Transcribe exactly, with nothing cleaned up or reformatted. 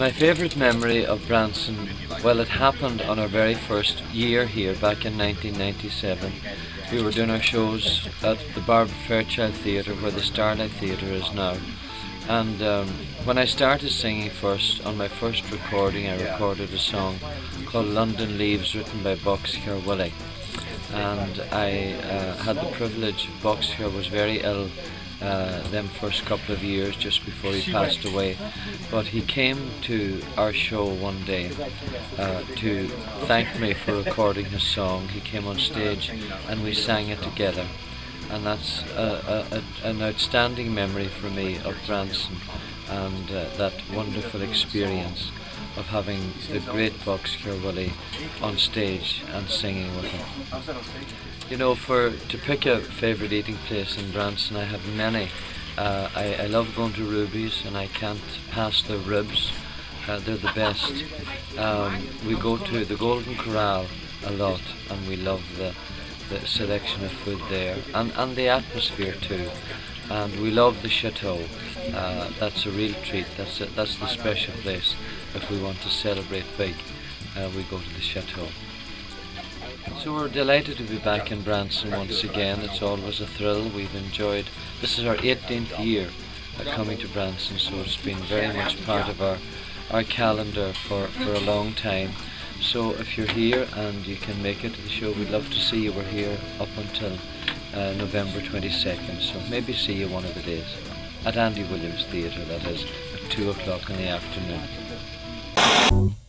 My favourite memory of Branson, well, it happened on our very first year here back in nineteen ninety-seven. We were doing our shows at the Barbara Fairchild Theatre, where the Starlight Theatre is now. And um, when I started singing first, on my first recording, I recorded a song called London Leaves, written by Boxcar Willie. And I uh, had the privilege, Boxcar was very ill uh, them first couple of years just before he passed away, but he came to our show one day uh, to thank me for recording his song. He came on stage and we sang it together, and that's a, a, a, an outstanding memory for me of Branson and uh, that wonderful experience of having the great Boxcar Willie on stage and singing with him. You know, for to pick a favourite eating place in Branson, I have many. Uh, I, I love going to Ruby's, and I can't pass their ribs. Uh, they're the best. Um, we go to the Golden Corral a lot, and we love the, the selection of food there, and, and the atmosphere too. And we love the Chateau. Uh, that's a real treat. That's a, that's the special place. If we want to celebrate big, uh, we go to the Chateau. So we're delighted to be back in Branson once again. It's always a thrill. We've enjoyed, this is our eighteenth year uh, coming to Branson, so it's been very much part of our, our calendar for, for a long time. So if you're here and you can make it to the show, we'd love to see you. We're here up until uh, November twenty-second, so maybe see you one of the days. At Andy Williams Theatre, that is, at two o'clock in the afternoon.